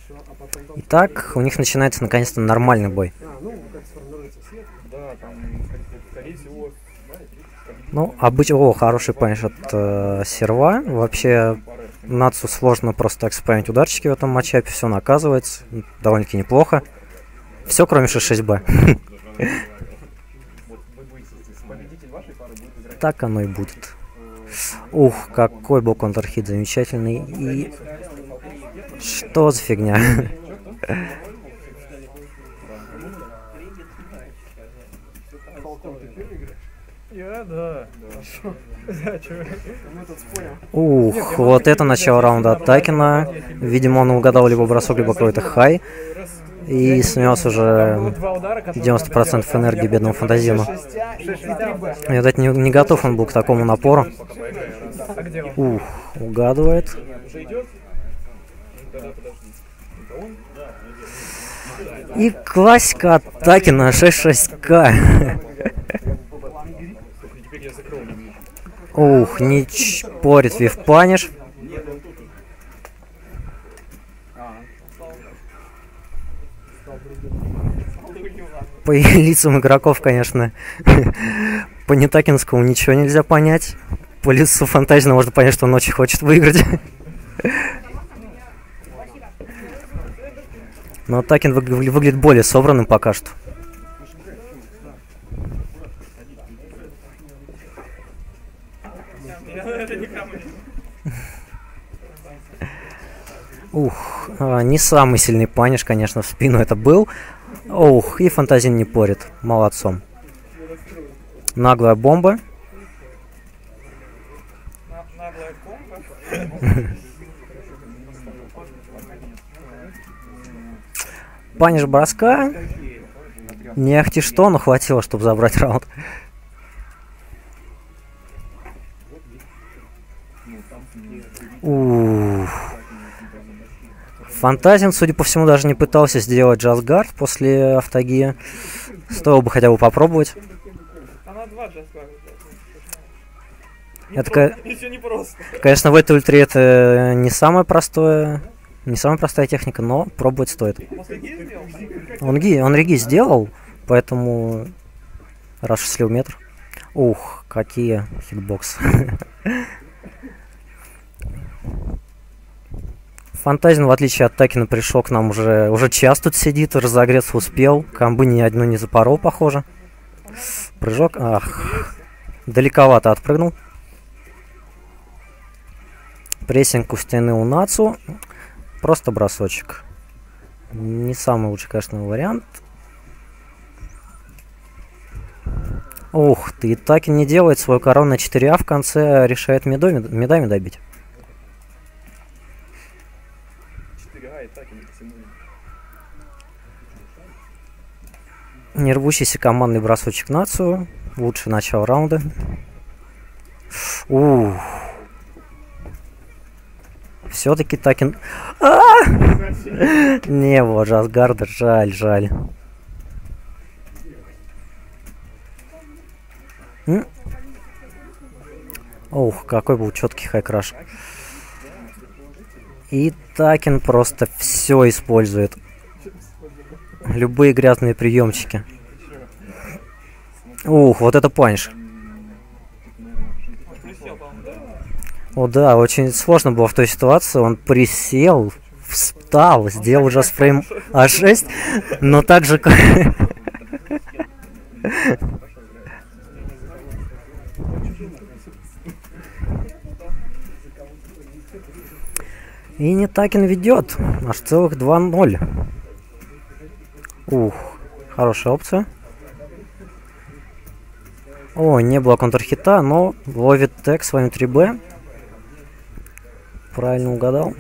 Итак, у них начинается наконец-то нормальный бой. Ну, обычно... О, хороший панч от серва. Вообще, Нацу сложно просто так спамить ударчики в этом матчапе. Все наказывается. Довольно-таки неплохо. Все, кроме 6-6-Б. Так оно и будет. Ух, какой был контрхит замечательный. И... Что за фигня? Ух, вот это начало раунда от Такина. Видимо, он угадал либо бросок, либо какой-то хай. И снес уже 90% энергии бедному Фантазину. Видать, не готов он был к такому напору. Ух, угадывает. И классика атаки на 6-6К. Ух, не порит вив-паниш. По лицам игроков, конечно, по нетакинскому ничего нельзя понять. По лицу Фантазина можно понять, что он очень хочет выиграть. Но Такин выглядит более собранным пока что. Ух, не самый сильный паниш, конечно, в спину это был. Ух, и Фантазин не порит. Молодцом. Наглая бомба. Паниш броска. Не ахти что, но хватило, чтобы забрать раунд. Ух. Фантазин, судя по всему, даже не пытался сделать джазгард после автогия. Стоило бы хотя бы попробовать. Это, конечно, в этой ультре это не самая простая техника, но пробовать стоит. Он реги сделал, поэтому раз слил метр. Ух, какие хитбоксы. Фантазин, в отличие от Такина, пришел к нам уже час тут сидит, разогреться успел. Камбы ни одну не запорол, похоже. Прыжок. Ах. Далековато отпрыгнул. Прессинг у стены у Нацу. Просто бросочек. Не самый лучший, конечно, вариант. Ух ты, Такин не делает свою корону на 4А, в конце решает медами добить. Не рвущийся командный бросочек Нацу. Лучшее начало раунда. Ух. Все-таки Такин... Не было джазгарда, жаль. Ух, какой был четкий хайкраш. И Такин просто все использует. Любые грязные приемчики. Ух, вот это панч. О да, очень сложно было в той ситуации. Он присел, встал, сделал джазфрейм А6, но также... И не Такин ведет. Аж целых 2-0. Ух, хорошая опция. О, не было контрхита, но ловит тег своим 3Б. Правильно угадал.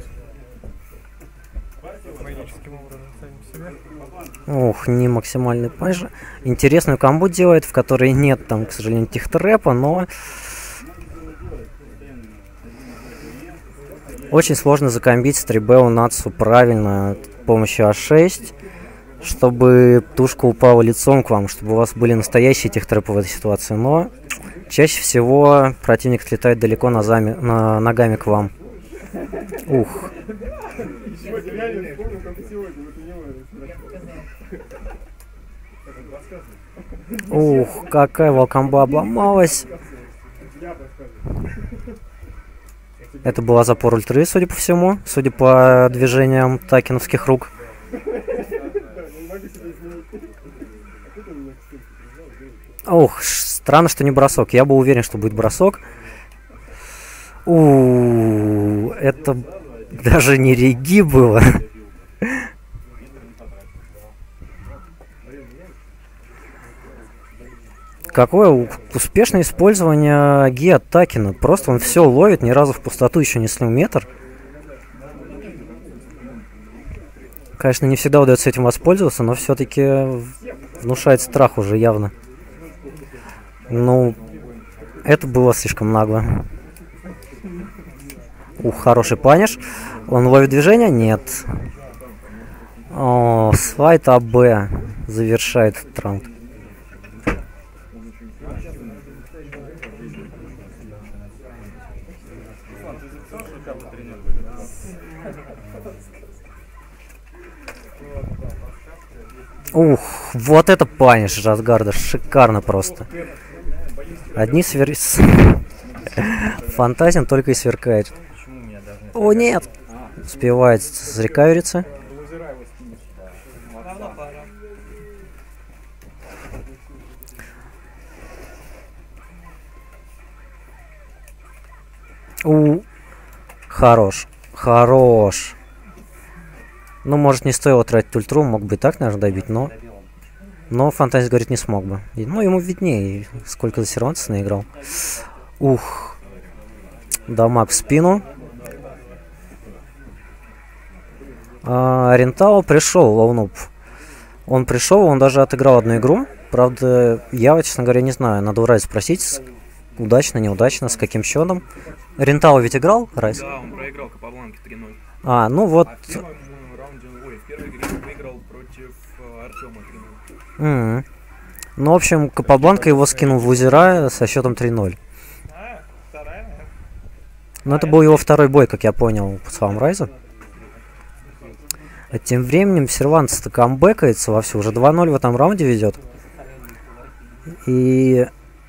Ух, не максимальный панч. Интересную комбу делает, в которой нет там, к сожалению, тихтрэпа, но... Очень сложно закомбить с 3Б у Нацу правильно с помощью А6, чтобы тушка упала лицом к вам, чтобы у вас были настоящие тихтрэпы в этой ситуации. Но чаще всего противник отлетает далеко ногами к вам. Ух. Сегодня реально вспомнил, как сегодня, это не мой. Ух, какая волкомба обломалась. Это была запор ультры, судя по всему, судя по движениям такиновских рук. Ух, странно, что не бросок. Я был уверен, что будет бросок. Это даже не реги было. Какое успешное использование ги от Такина. Просто он все ловит, ни разу в пустоту еще не слил метр. Конечно, не всегда удается этим воспользоваться, но все-таки внушает страх уже явно. Ну, это было слишком нагло. Ух, хороший паниш. Он ловит движение? Нет. О, слайд АБ завершает этот раунд. Ух, вот это паниш Джазгарда, шикарно просто. Одни Фантазин только и сверкает. О, нет! Успевает срекавериться. Хорош. Хорош. Ну, может, не стоило тратить ультру, мог бы и так, наверное, добить, но... Но Фантазия, говорит, не смог бы. Ну, ему виднее, сколько за серванца наиграл. Ух. Дамаг в спину. Рентао пришел, Лоунуп. Он пришел, он даже отыграл одну игру. Правда, я, честно говоря, не знаю. Надо у Райса спросить, удачно, неудачно, с каким счетом. Рентао ведь играл, Райс? Да, он проиграл Капабланке 3-0. Ну вот... В первой игре он выиграл против Артема 3-0. Ну, в общем, Капабланка его скинул в лузера со счетом 3-0. Но это был его второй бой, как я понял, по словам Райза. А тем временем Серванс-то камбэкается вовсю. Уже 2-0 в этом раунде ведет. И...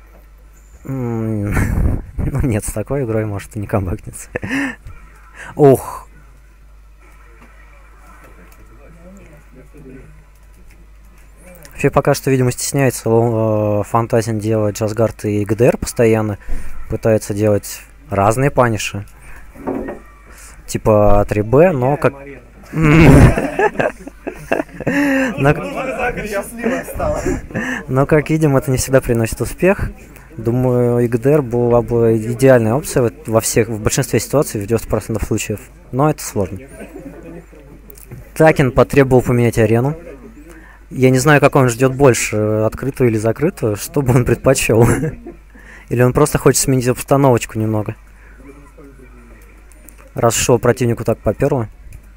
Ну нет, с такой игрой может и не камбэкнется. Ух. Вообще пока что, видимо, стесняется Фантазин делать Джазгард и ГДР постоянно. Пытается делать разные паниши. Типа 3Б, но как... Но, как видим, это не всегда приносит успех. Думаю, ИГДР была бы идеальная опция в большинстве ситуаций, в 90% случаев. Но это сложно. Такин потребовал поменять арену. Я не знаю, как он ждет больше, открытую или закрытую, что бы он предпочел. Или он просто хочет сменить обстановочку немного. Раз шоу противнику так поперло.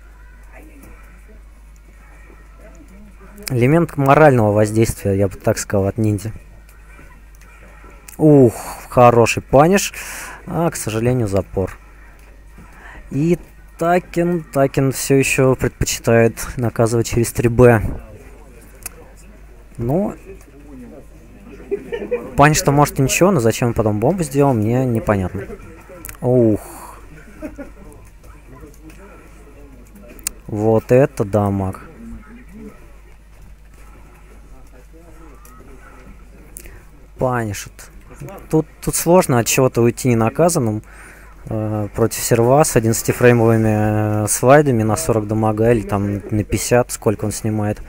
Элемент морального воздействия, я бы так сказал, от ниндзя. Ух, хороший паниш. К сожалению, запор. И Такин все еще предпочитает наказывать через 3Б. Ну, паниш-то может и ничего, но зачем он потом бомбу сделал, мне непонятно. Ух. Вот это дамаг. Панишит. Тут сложно от чего-то уйти ненаказанным. Против серва с 11-фреймовыми слайдами на 40 дамага или там на 50, сколько он снимает.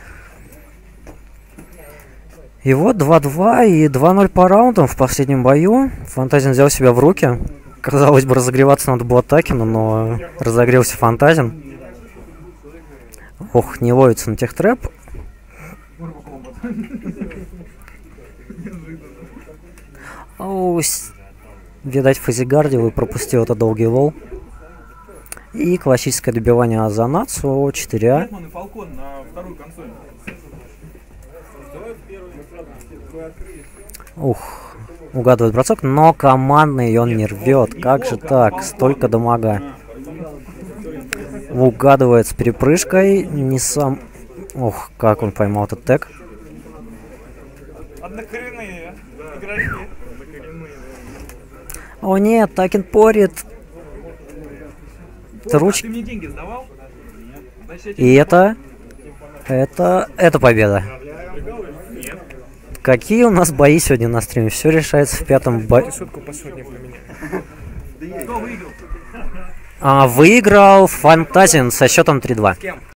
И вот 2-2 и 2-0 по раундам в последнем бою. Фантазин взял себя в руки. Казалось бы, разогреваться надо было Такину, но разогрелся Фантазин. Ох, не ловится на техтрэп. Видать, фазигардил и пропустил это долгий лол. И классическое добивание за нацу 4А. Ух, угадывает бросок, но командный он не рвет. Как же так? Столько дамага. Угадывает с перепрыжкой. Не сам... Ох, как он поймал этот тег. Однокоренные игроки. О нет, Такин порит. Это ручки. Ты мне деньги сдавал? И это победа. Какие у нас бои сегодня на стриме? Все решается в пятом бою. Шутку посудник на меня. Кто выиграл? Выиграл Фантазин со счетом 3-2.